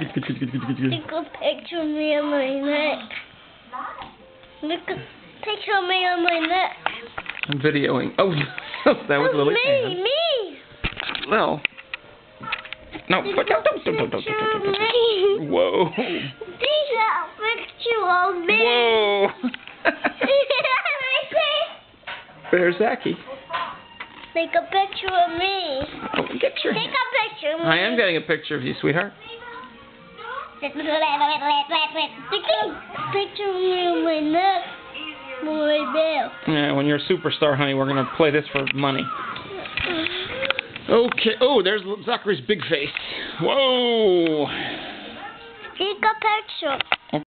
Take a picture of me on my neck. Look a picture of me on my neck. I'm videoing. Oh, that was Lily's hand. Me! Well. No. Take a picture of me. Whoa. Take a picture of me. Whoa. There's Zachy. Take a picture of me. Oh, get your Take hand. a picture of me. I am getting a picture of you, sweetheart. Take a picture of me on my neck. My bell. Yeah, when you're a superstar, honey, we're going to play this for money. Okay. Oh, there's Zachary's big face. Whoa. Take a picture.